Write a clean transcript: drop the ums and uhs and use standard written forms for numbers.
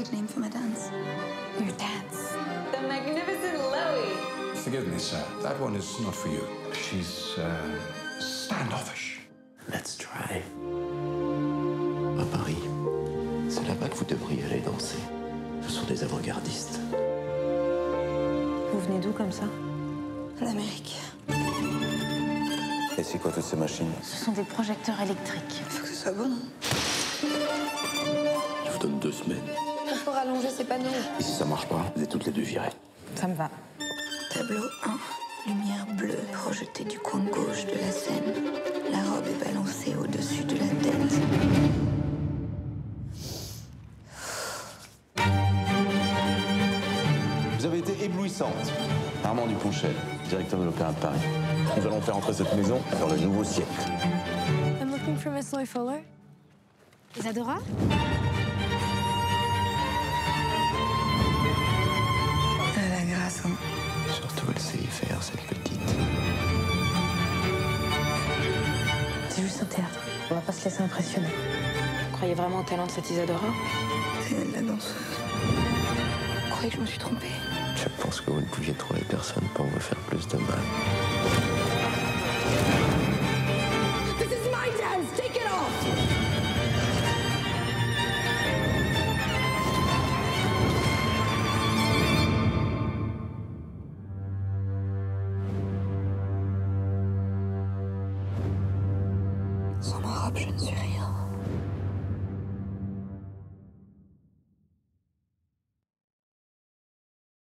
great name for my dance. Your dance. The magnificent Loie. Forgive me, sir. That one is not for you. She's standoffish. Let's try. À Paris, c'est là-bas que vous devriez aller danser. Ce sont des avant-gardistes. Vous venez d'où comme ça? D'Amérique. Et c'est quoi toutes ces machines? Ce sont des projecteurs électriques. Faut que ce soit bon. Je vous donne 2 semaines. Pour rallonger ces panneaux. Et si ça marche pas, vous êtes toutes les 2 virées. Ça me va. Tableau 1. Lumière bleue projetée du coin gauche de la scène. La robe est balancée au-dessus de la tête. Vous avez été éblouissante. Armand Duponchel, directeur de l'Opéra de Paris. Nous allons faire entrer cette maison dans le nouveau siècle. I'm looking for Miss Loie Fuller. Isadora? Elle a la grâce, hein. Surtout, elle sait y faire, cette petite. C'est juste un théâtre. On va pas se laisser impressionner. Vous croyez vraiment au talent de cette Isadora? C'est elle, la danseuse. Vous croyez que je me suis trompée? Je pense que vous ne pouviez trouver personne pour vous faire plus de mal.